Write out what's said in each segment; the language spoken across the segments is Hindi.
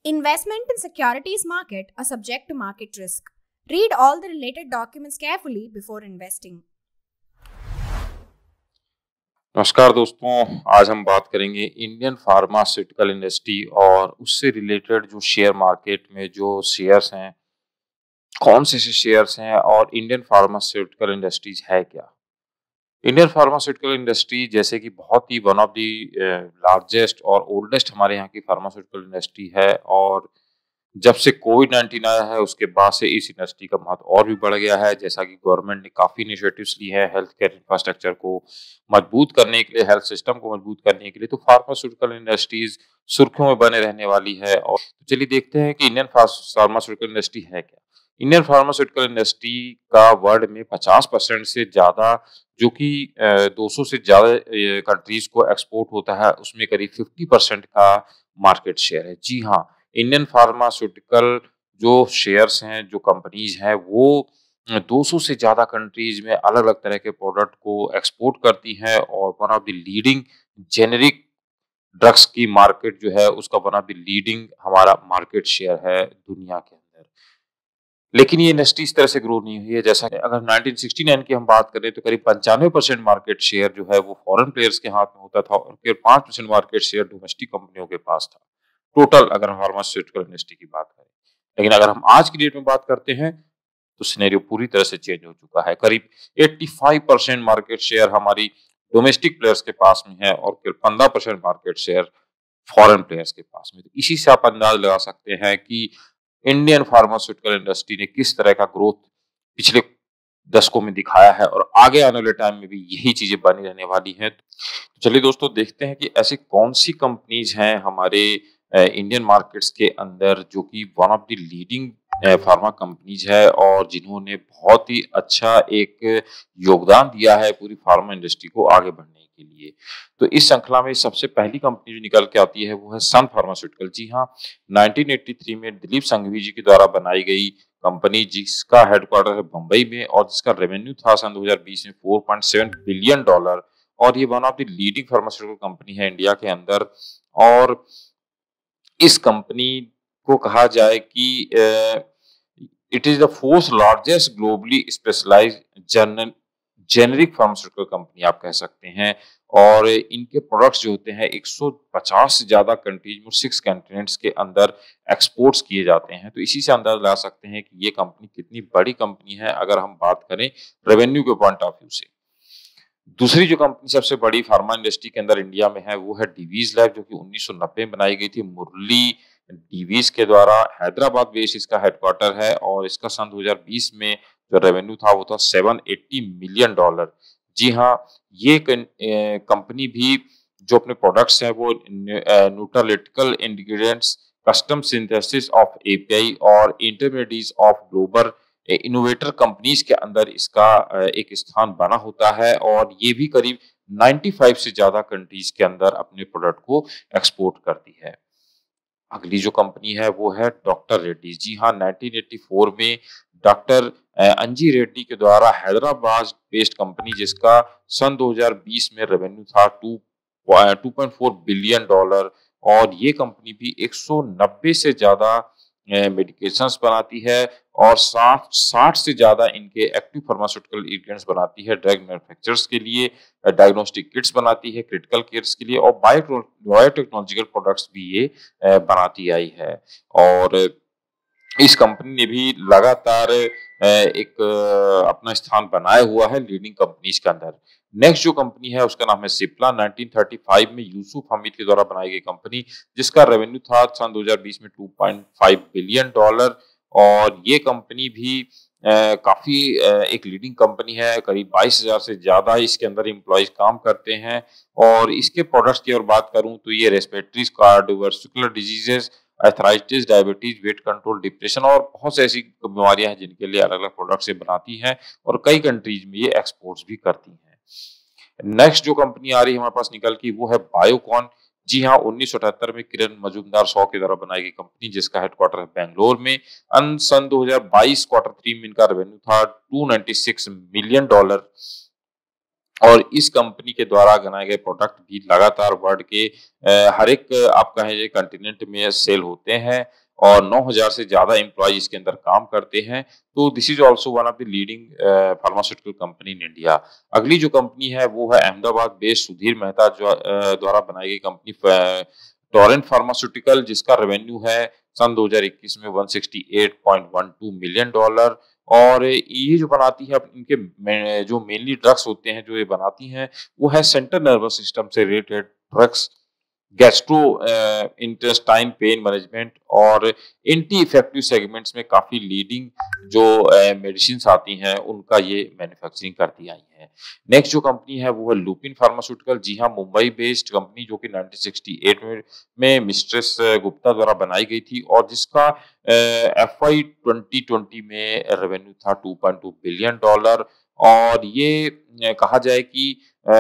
Investment in securities market are subject to market risk. Read all the related documents carefully before investing. नमस्कार दोस्तों, आज हम बात करेंगे इंडियन फार्मास्यूटिकल इंडस्ट्री और उससे रिलेटेड जो शेयर मार्केट में जो शेयर्स हैं, कौन से शेयर्स हैं और इंडियन फार्मास्यूटिकल इंडस्ट्रीज है क्या। इंडियन फार्मास्यूटिकल इंडस्ट्री जैसे कि बहुत ही वन ऑफ दी लार्जेस्ट और ओल्डेस्ट हमारे यहाँ की फार्मास्यूटिकल इंडस्ट्री है और जब से कोविड-19 आया है उसके बाद से इस इंडस्ट्री का महत्व और भी बढ़ गया है। जैसा कि गवर्नमेंट ने काफ़ी इनिशिएटिव्स ली हैं हेल्थ केयर इंफ्रास्ट्रक्चर को मजबूत करने के लिए, हेल्थ सिस्टम को मजबूत करने के लिए, तो फार्मास्यूटिकल इंडस्ट्रीज सुर्खियों में बने रहने वाली है। और चलिए देखते हैं कि इंडियन फार्मास्यूटिकल इंडस्ट्री है क्या। इंडियन फार्मास्यूटिकल इंडस्ट्री का वर्ल्ड में 50% से ज़्यादा, जो कि 200 से ज़्यादा कंट्रीज को एक्सपोर्ट होता है, उसमें करीब 50% का मार्केट शेयर है। जी हाँ, इंडियन फार्मास्यूटिकल जो शेयर्स हैं, जो कंपनीज हैं, वो 200 से ज़्यादा कंट्रीज में अलग-अलग तरह के प्रोडक्ट को एक्सपोर्ट करती हैं और one of the leading generic drugs की मार्केट जो है उसका वन ऑफ द लीडिंग हमारा मार्केट शेयर है दुनिया के अंदर। लेकिन ये इंडस्ट्री इस तरह से ग्रो नहीं हुई है। जैसा कि अगर 1969 की हम बात करें तो करीब 95% मार्केट शेयर जो है वो फॉरेन प्लेयर्स के हाथ में होता था और फिर 5% मार्केट शेयर डोमेस्टिक कंपनियों के पास था। टोटल अगर हम फार्मास्यूटिकल इंडस्ट्री की बात करें, लेकिन अगर हम आज की डेट में बात करते हैं तो सिनेरियो पूरी तरह से चेंज हो चुका है। करीब 85% मार्केट शेयर हमारी डोमेस्टिक प्लेयर्स के पास में है और फिर 15% मार्केट शेयर फॉरेन प्लेयर्स के पास में। तो इसी से आप अंदाज लगा सकते हैं कि इंडियन फार्मास्यूटिकल इंडस्ट्री ने किस तरह का ग्रोथ पिछले दशकों में दिखाया है और आगे आने वाले टाइम में भी यही चीजें बनी रहने वाली हैं। तो चलिए दोस्तों देखते हैं कि ऐसी कौन सी कंपनीज हैं हमारे इंडियन मार्केट्स के अंदर जो कि one of the leading pharma companies है और जिन्होंने बहुत ही अच्छा एक योगदान दिया है पूरी फार्मा इंडस्ट्री को आगे बढ़ने के लिए। तो इस श्रृंखला में सबसे पहली कंपनी जो निकल के आती है वो है सन फार्मास्यूटिकल। जी हाँ, 1983 में दिलीप संघवी जी के द्वारा बनाई गई कंपनी, जिसका हेडक्वार्टर है बम्बई में और जिसका रेवेन्यू था सन 2020 में $4.7 बिलियन और ये one of the leading pharmaceutical company है इंडिया के अंदर। और इस कंपनी को कहा जाए कि it is the fourth largest globally specialised generic pharmaceutical company आप कह सकते हैं। और इनके प्रोडक्ट्स जो होते हैं 150 से ज्यादा कंट्रीज में 6 कॉन्टिनेंट्स के अंदर एक्सपोर्ट्स किए जाते हैं। तो इसी से अंदाजा लगा सकते हैं कि ये कंपनी कितनी बड़ी कंपनी है अगर हम बात करें रेवेन्यू के पॉइंट ऑफ व्यू से। दूसरी जो कंपनी सबसे बड़ी फार्मा इंडस्ट्री के अंदर इंडिया में है वो है डिवीज लैब, जो कि 1990 में बनाई गई थी मुरली डिवीज के द्वारा। हैदराबाद बेस्ड इसका हेडक्वार्टर है और इसका सन 2020 में जो रेवेन्यू था वो था $780 मिलियन। जी हाँ, ये कंपनी भी जो अपने प्रोडक्ट्स हैं वो nutraceutical ingredients, custom synthesis of API और intermediates of global innovator companies के अंदर इसका एक स्थान बना होता है और ये भी करीब 95 से ज्यादा कंट्रीज के अंदर अपने प्रोडक्ट को एक्सपोर्ट करती है। अगली जो कंपनी है वो है डॉक्टर रेड्डी। जी हाँ, 1984 में डॉक्टर अंजी रेड्डी के द्वारा हैदराबाद बेस्ड कंपनी, जिसका सन 2020 में रेवेन्यू था 2.4 बिलियन और ये कंपनी भी 190 से ज्यादा मेडिकेशंस बनाती है और 60 से ज्यादा इनके एक्टिव फार्मास्यूटिकल इंग्रेडिएंट्स बनाती है ड्रग मैन्युफैक्चरर्स के लिए, डायग्नोस्टिक किट्स बनाती है क्रिटिकल केयर्स के लिए और बायोटेक्नोलॉजिकल प्रोडक्ट्स भी ये बनाती आई है। और इस कंपनी ने भी लगातार एक अपना स्थान बनाया हुआ है लीडिंग कंपनीज के अंदर। नेक्स्ट जो कंपनी है उसका नाम है सिप्ला। 1935 में यूसुफ हमीद के द्वारा बनाई गई कंपनी, जिसका रेवेन्यू था सन 2020 में $2.5 बिलियन और ये कंपनी भी काफी एक लीडिंग कंपनी है। करीब 22,000 से ज्यादा इसके अंदर एम्प्लॉइज काम करते हैं और इसके प्रोडक्ट्स की और बात करूं तो ये respiratory, cardiovascular diseases, arthritis, diabetes, weight control, depression और बहुत से ऐसी बीमारियां हैं जिनके लिए अलग अलग प्रोडक्ट से बनाती हैं और कई कंट्रीज में ये एक्सपोर्ट्स भी करती हैं। नेक्स्ट जो कंपनी आ रही है हमारे पास निकल की वो है बायोकॉन। जी हाँ, 1978 में किरण मजूमदार शॉ के द्वारा बनाई गई कंपनी, जिसका हेडक्वार्टर है बेंगलोर में। सन 2022 क्वार्टर 3 में इनका रेवेन्यू था $296 मिलियन और इस कंपनी के द्वारा बनाए गए प्रोडक्ट भी लगातार वर्ल्ड के हर एक आप कहें कंटिनेंट में सेल होते हैं और 9,000 से ज्यादा एम्प्लॉय इसके अंदर काम करते हैं। तो this is also one of the leading pharmaceutical company in India. अगली जो कंपनी है वो है अहमदाबाद बेस्ड सुधीर मेहता जो द्वारा बनाई गई कंपनी टोरेंट फार्मास्यूटिकल, जिसका रेवेन्यू है सन 2021 में $168.12 मिलियन। और ये जो बनाती है इनके जो मेनली ड्रग्स होते हैं जो ये बनाती हैं वो है सेंट्रल नर्वस सिस्टम से related drugs, gastro intestine pain management और एंटी इफेक्टिव सेगमेंट्स में काफी लीडिंग जो मेडिसिन आती हैं उनका ये मैन्युफैक्चरिंग करती आई है। नेक्स्ट जो कंपनी है वो है लुपिन फार्मास्यूटिकल। जी हाँ, मुंबई बेस्ड कंपनी जो कि 1968 में मिस्ट्रेस गुप्ता द्वारा बनाई गई थी और जिसका FY 2020 में रेवेन्यू था $2.2 बिलियन। और ये कहा जाए कि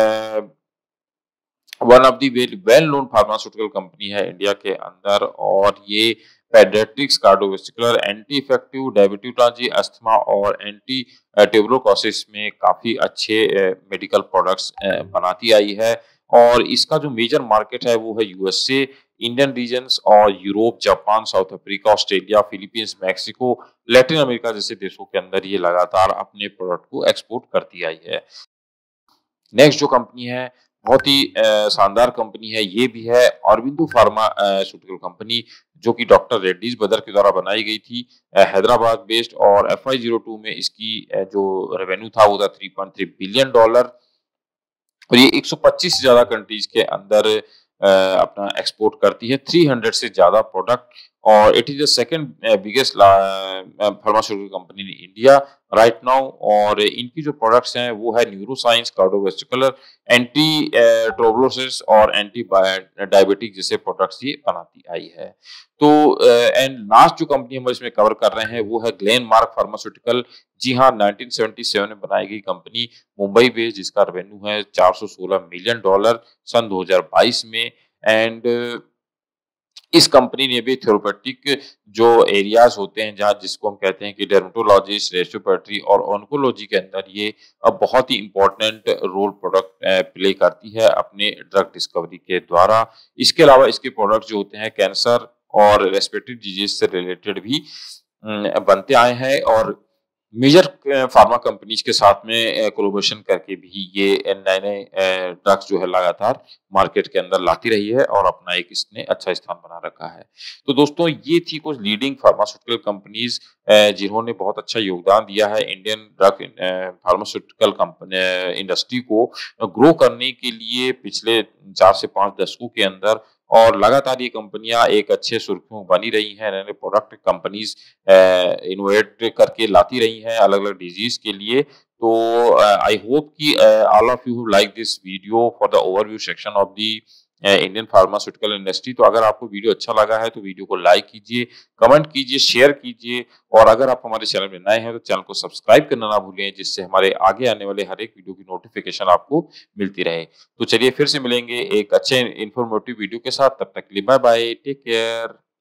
one of the well known pharmaceutical company है इंडिया के अंदर और ये paediatrics, cardiovascular, anti effective, diabetology, asthma और एंटी ट्यूबरकुलोसिस में काफी अच्छे मेडिकल प्रोडक्ट्स बनाती आई है। और इसका जो मेजर मार्केट है वो है USA, इंडियन रीजन्स और Europe, Japan, South Africa, Australia, Philippines, Mexico, Latin America जैसे देशों के अंदर ये लगातार अपने प्रोडक्ट को एक्सपोर्ट करती आई है। नेक्स्ट जो कंपनी है बहुत ही शानदार कंपनी है, ये भी है ऑरबिंदो फार्मास्यूटिकल कंपनी जो कि डॉक्टर रेड्डीज ब्रदर के द्वारा बनाई गई थी, हैदराबाद बेस्ड। और FY 02 में इसकी जो रेवेन्यू था वो था $3.3 बिलियन। और ये 125 से ज्यादा कंट्रीज के अंदर अपना एक्सपोर्ट करती है, 300 से ज्यादा प्रोडक्ट। और it is the second biggest pharmaceutical company in India right now. और इनकी जो प्रोडक्ट्स हैं वो है न्यूरोसाइंस, कार्डियोवैस्कुलर, एंटी ट्रोब्लोसिस और एंटी डायबिटिक जैसे प्रोडक्ट्स ये बनाती आई है। तो एंड लास्ट जो कंपनी हम इसमें कवर कर रहे हैं वो है ग्लेनमार्क फार्मास्यूटिकल। जी हाँ, 1977 में बनाई गई कंपनी, मुंबई बेस्ड, जिसका रेवेन्यू है $416 मिलियन सन 2022 में। एंड इस कंपनी ने भी थेरेपेटिक जो एरियाज होते हैं जहाँ जिसको हम कहते हैं कि डर्मेटोलॉजिस्ट, रेस्पिरेटरी और ऑन्कोलॉजी के अंदर ये अब बहुत ही इंपॉर्टेंट रोल प्रोडक्ट प्ले करती है अपने ड्रग डिस्कवरी के द्वारा। इसके अलावा इसके प्रोडक्ट जो होते हैं कैंसर और रेस्पिरेटरी डिजीज से रिलेटेड भी बनते आए हैं और मेजर फार्मा कंपनीज के साथ में कोलैबोरेशन करके भी ये नए नए ड्रग्स जो है लगातार मार्केट के अंदर लाती रही है और अपना एक इसने अच्छा स्थान बना रखा है। तो दोस्तों ये थी कुछ लीडिंग फार्मास्यूटिकल कंपनीज जिन्होंने बहुत अच्छा योगदान दिया है Indian drug pharmaceutical company industry को ग्रो करने के लिए पिछले 4 से 5 दशकों के अंदर। और लगातार ये कंपनियां एक अच्छे सुर्खियों में बनी रही हैं, नए प्रोडक्ट कंपनीज इनोवेट करके लाती रही हैं अलग अलग डिजीज के लिए। तो आई होप कि all of you like this video for the overview section of the Indian pharmaceutical industry. तो अगर आपको वीडियो अच्छा लगा है तो वीडियो को लाइक कीजिए, कमेंट कीजिए, शेयर कीजिए और अगर आप हमारे चैनल में नए हैं तो चैनल को सब्सक्राइब करना ना भूलें, जिससे हमारे आगे आने वाले हर एक वीडियो की नोटिफिकेशन आपको मिलती रहे। तो चलिए फिर से मिलेंगे एक अच्छे इन्फॉर्मेटिव वीडियो के साथ, तब तक के लिए बाय बाय, टेक केयर।